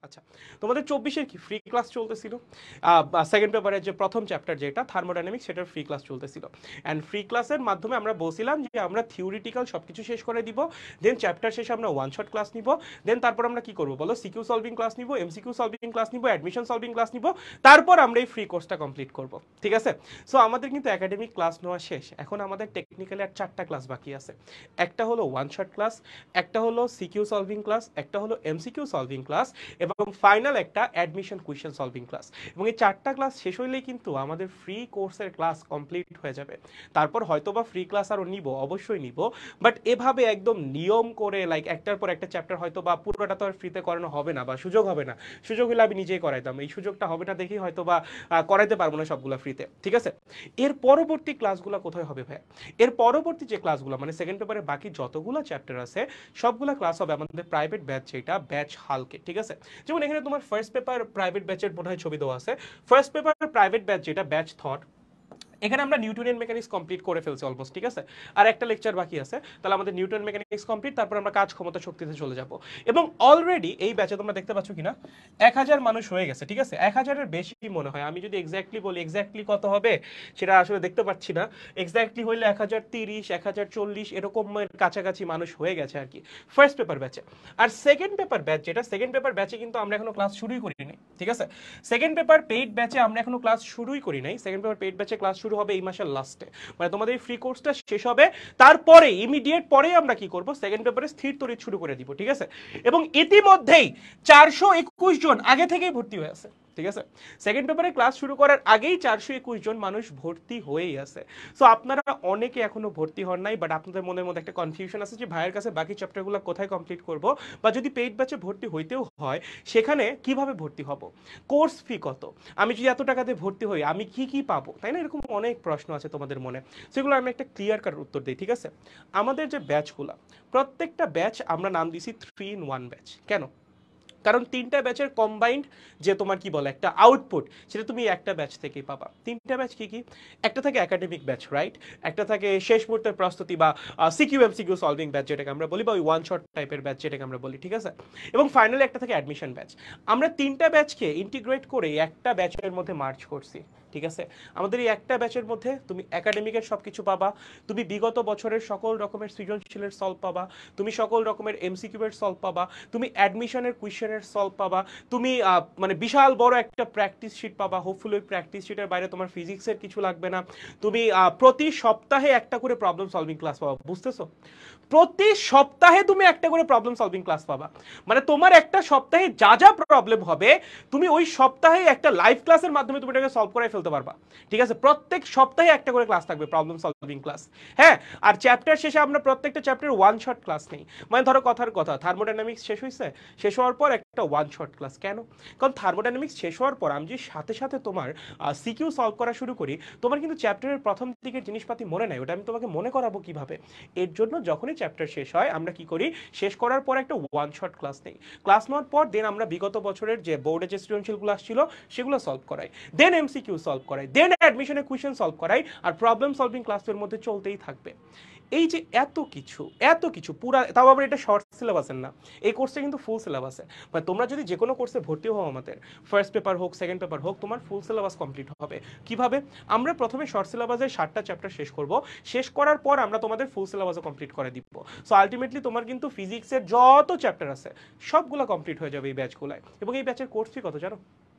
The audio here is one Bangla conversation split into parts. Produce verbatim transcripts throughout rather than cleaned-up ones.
আচ্ছা, তোমাদের চব্বিশের কি ফ্রি ক্লাস চলতেছিল? সেকেন্ড পেপারের যে প্রথম চ্যাপ্টার যেটা থার্মোডাইনামিক্স, সেটার ফ্রি ক্লাস চলতেছিল। অ্যান্ড ফ্রি ক্লাসের মাধ্যমে আমরা বলছিলাম যে আমরা থিওরিটিক্যাল সব কিছু শেষ করে দিব, দেন চ্যাপ্টার শেষে আমরা ওয়ান শট ক্লাস নিব, দেন তারপর আমরা কি করবো বলো, সিকিউ সলভিং ক্লাস নিব, এমসিকিউ সলভিং ক্লাস নিব, অ্যাডমিশন সলভিং ক্লাস নিব, তারপর আমরা এই ফ্রি কোর্সটা কমপ্লিট করব। ঠিক আছে? সো আমাদের কিন্তু একাডেমিক ক্লাস নেওয়া শেষ, এখন আমাদের টেকনিক্যালি আর চারটা ক্লাস বাকি আছে। একটা হলো ওয়ান শট ক্লাস, একটা হলো সিকিউ সলভিং ক্লাস, একটা হলো এমসিকিউ সলভিং ক্লাস, এবং ফাইনাল একটা অ্যাডমিশন কুয়েশন সলভিং ক্লাস। এবং এই চারটা ক্লাস শেষ হইলেই কিন্তু আমাদের ফ্রি কোর্সের ক্লাস কমপ্লিট হয়ে যাবে। তারপর হয়তোবা ফ্রি ক্লাস আরও নিব, অবশ্যই নিব, বাট এভাবে একদম নিয়ম করে লাইক একটার পর একটা চ্যাপ্টার হয়তো বা পুরোটা তো আর ফ্রিতে করানো হবে না, বা সুযোগ হবে না। সুযোগ হলে আমি নিজেই করাইতাম, এই সুযোগটা হবে না দেখেই হয়তো বা করাইতে পারবো না সবগুলো ফ্রিতে। ঠিক আছে? এর পরবর্তী ক্লাসগুলো কোথায় হবে ভাই? এর পরবর্তী যে ক্লাসগুলো মানে সেকেন্ড পেপারে বাকি যতগুলো চ্যাপ্টার আছে সবগুলো ক্লাস হবে আমাদের প্রাইভেট ব্যাচ, যেটা ব্যাচ হালকে। ঠিক আছে? যেমন এখানে তোমার ফার্স্ট পেপার প্রাইভেট ব্যাচের বোধহয় ছবি দেওয়া আছে। ফার্স্ট পেপার প্রাইভেট ব্যাচ যেটা ব্যাচ থট, এখানে আমরা নিউটনিয়ান মেকানিক্স কমপ্লিট করে ফেলছি অলমোস্ট। ঠিক আছে? আর একটা লেকচার বাকি আছে, তাহলে আমাদের নিউটন মেকানিক্স কমপ্লিট, তারপর আমরা কাজ ক্ষমতা শক্তিতে চলে যাব। এবং অলরেডি এই ব্যাচে তোমরা দেখতে পাচ্ছ কিনা এক হাজার মানুষ হয়ে গেছে। ঠিক আছে? এক হাজারের বেশি মনে হয়, আমি যদি এক্স্যাক্টলি বলি এক্স্যাক্টলি কত হবে সেটা আসলে দেখতে পাচ্ছি না। এক্স্যাক্টলি হইলে এক হাজার তিরিশ, এক হাজার চল্লিশ এরকমের কাছাকাছি মানুষ হয়ে গেছে আর কি ফার্স্ট পেপার ব্যাচে। আর সেকেন্ড পেপার ব্যাচ যেটা, সেকেন্ড পেপার ব্যাচে কিন্তু আমরা এখনো ক্লাস শুরুই করিনি। ঠিক আছে? সেকেন্ড পেপার পেইড ব্যাচে আমরা এখনো ক্লাস শুরুই করি নাই। সেকেন্ড পেপার পেইড ব্যাচে ক্লাস শুরু হবে এই মাসের লাস্টে, মানে তোমাদের ফ্রি কোর্সটা শেষ হবে, তারপরে ইমিডিয়েট পরে আমরা কি করব, সেকেন্ড পেপারে স্থির তড়িৎ শুরু করে দিব। ঠিক আছে? এবং ইতিমধ্যেই চারশো একুশ জন আগে থেকেই ভর্তি হয়ে আছে। ঠিক আছে? সেকেন্ড পেপারে ক্লাস শুরু করার আগেই চারশো একুশ জন মানুষ ভর্তি হয়েই আছে। সো আপনারা অনেকে এখনো ভর্তি হন নাই, বাট আপনাদের মনের মধ্যে একটা কনফিউশন আছে যে ভাইয়ের কাছে বাকি চ্যাপ্টারগুলো কোথায় কমপ্লিট করব, বা যদি পেইড ব্যাচে ভর্তি হইতেও হয় সেখানে কিভাবে ভর্তি হব, কোর্স ফি কত, আমি যদি এত টাকা দিয়ে ভর্তি হই আমি কি কি পাবো, তাই না? এরকম অনেক প্রশ্ন আছে তোমাদের মনে, সেগুলো আমি একটা ক্লিয়ার কাট উত্তর দিই। ঠিক আছে? আমাদের যে ব্যাচগুলো, প্রত্যেকটা ব্যাচ আমরা নাম দিছি থ্রি ইন ওয়ান ব্যাচ। কেন? কারণ তিনটা ব্যাচের কম্বাইন্ড যে তোমার কি বলে একটা আউটপুট, সেটা তুমি একটা ব্যাচ থেকেই পাবা। তিনটা ব্যাচ কি কি? একটা থাকে একাডেমিক ব্যাচ, রাইট? একটা থাকে শেষ মুহূর্তের প্রস্তুতি বা সিকিউ এমসিকিউ সলভিং ব্যাচ যেটাকে আমরা বলি, বা ওই ওয়ান শট টাইপের ব্যাচ যেটাকে আমরা বলি। ঠিক আছে? এবং ফাইনালি একটা থাকে অ্যাডমিশন ব্যাচ। আমরা তিনটা ব্যাচকে ইন্টিগ্রেট করে একটা ব্যাচের মধ্যে মার্চ করছি। ঠিক আছে? আমাদের এই একটা ব্যাচের মধ্যে তুমি একাডেমিকের সব কিছু পাবা, তুমি বিগত বছরের সকল রকমের সৃজনশীলের সলভ পাবা, তুমি সকল রকমের এমসিকিউ এর সলভ পাবা, তুমি অ্যাডমিশনের কুয়েশনের সলভ পাবা, তুমি মানে বিশাল বড় একটা প্র্যাকটিস শিট পাবা। হোপফুলি ওই প্র্যাকটিস শিটের বাইরে তোমার ফিজিক্সের কিছু লাগবে না। তুমি প্রতি সপ্তাহে একটা করে প্রবলেম সলভিং ক্লাস পাবা। বুঝতেছো? প্রতি সপ্তাহে তুমি একটা করে প্রবলেম সলভিং ক্লাস পাবা, মানে তোমার একটা সপ্তাহে যা যা প্রবলেম হবে তুমি ওই সপ্তাহে একটা লাইভ ক্লাসের মাধ্যমে তুমি এটাকে সলভ করে ফেলতে পারবা। ঠিক আছে? প্রত্যেক সপ্তাহে একটা করে ক্লাস থাকবে প্রবলেম সলভিং ক্লাস। হ্যাঁ, আর চ্যাপ্টার শেষে আমরা প্রত্যেকটা চ্যাপ্টার ওয়ান শট ক্লাস নেই। মানে ধরো কথার কথা থার্মোডাইনামিক্স শেষ হয়েছে, শেষ হওয়ার পর একটা ওয়ান শট ক্লাস। কেন? কারণ থার্মোডাইনামিক্স শেষ হওয়ার পর আমি যে সাথে সাথে তোমার সিকিউ সলভ করা শুরু করি, তোমার কিন্তু চ্যাপ্টারের প্রথম দিকের জিনিসপাতি মনে নাই, ওটা আমি তোমাকে মনে করাবো কিভাবে। এর জন্য যখনই চ্যাপ্টার শেষ হয় আমরা কি করি, শেষ করার পর একটা ওয়ান শট ক্লাস নেই। ক্লাস নেওয়ার পর দেন আমরা বিগত বছরের যে বোর্ডে যে সৃজনশীলগুলো আসছিল সেগুলো সলভ করাই, দেন এমসিকিউ সলভ করাই, দেন অ্যাডমিশনের কোয়েশ্চেন সলভ করাই, আর প্রবলেম সলভিং ক্লাসের মধ্যে চলতেই থাকবে। এই যে এত কিছু এত কিছু পুরা, তাও আবার এটা শর্ট সিলেবাসের না, এই কোর্সটা কিন্তু ফুল সিলেবাসে। মানে তোমরা যদি যে কোনো কোর্সে ভর্তি হও আমাদের, ফার্স্ট পেপার হোক সেকেন্ড পেপার হোক, তোমার ফুল সিলেবাস কমপ্লিট হবে। কিভাবে? আমরা প্রথমে শর্ট সিলেবাসের সাতটা চ্যাপ্টার শেষ করব, শেষ করার পর আমরা তোমাদের ফুল সিলেবাসও কমপ্লিট করে দিব। সো আলটিমেটলি তোমার কিন্তু ফিজিক্সের যত চ্যাপ্টার আছে সবগুলো কমপ্লিট হয়ে যাবে এই ব্যাচগুলোয়। এবং এই ব্যাচের কোর্স ফি কত জানো?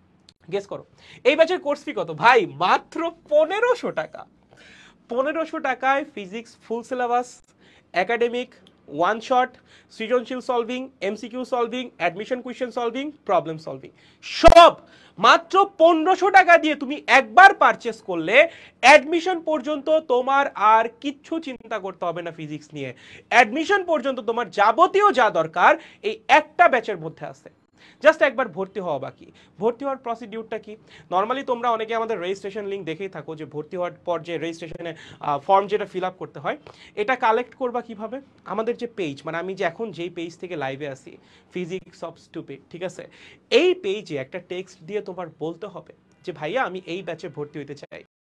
গেস করো। এই ব্যাচের কোর্স ফি কত ভাই? মাত্র পনেরোশো টাকা। পনেরোশো টাকায় physics full syllabus, academic, one shot, সৃজনশীল solving, MCQ solving, admission question solving, problem solving, সব মাত্র পনেরোশো টাকা দিয়ে তুমি একবার পারচেস করলে অ্যাডমিশন পর্যন্ত তোমার আর কিচ্ছু চিন্তা করতে হবে না ফিজিক্স নিয়ে। অ্যাডমিশন পর্যন্ত তোমার যাবতীয় যা দরকার এই একটা ব্যাচের মধ্যে আছে। জাস্ট একবার ভর্তি হওয়া বাকি। ভর্তি হওয়ার প্রসিডিউরটা কি? নর্মালি তোমরা অনেকে আমাদের রেজিস্ট্রেশন লিঙ্ক দেখেই থাকো যে ভর্তি হওয়ার পর যে রেজিস্ট্রেশনে ফর্ম যেটা ফিল আপ করতে হয়, এটা কালেক্ট করবা কিভাবে? আমাদের যে পেজ, মানে আমি যে এখন যেই পেজ থেকে লাইভে আসি, ফিজিক্স অফ স্টুপিড, ঠিক আছে, এই পেজে একটা টেক্সট দিয়ে তোমার বলতে হবে যে ভাইয়া আমি এই ব্যাচে ভর্তি হইতে চাই।